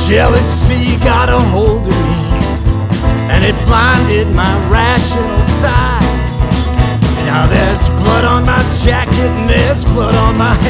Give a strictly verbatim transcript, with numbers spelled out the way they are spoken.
Jealousy got a hold of me, and it blinded my rational side. Now there's blood on my jacket and there's blood on my